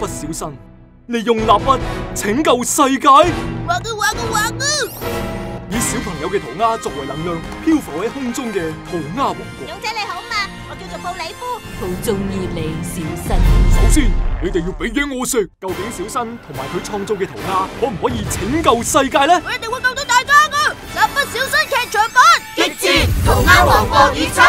不小身，利用蠟筆拯救世界。 畫以小朋友嘅塗鴉作為能量，漂浮喺空中嘅塗鴉王國。 勇者你好嘛？我叫做布里夫。 好中意你，小新。 首先，你哋要俾嘢我食。究竟小新同埋佢創造嘅塗鴉可唔可以拯救世界呢？ 我一定會救到大家噶！蠟筆小新劇場版激戰塗鴉王國與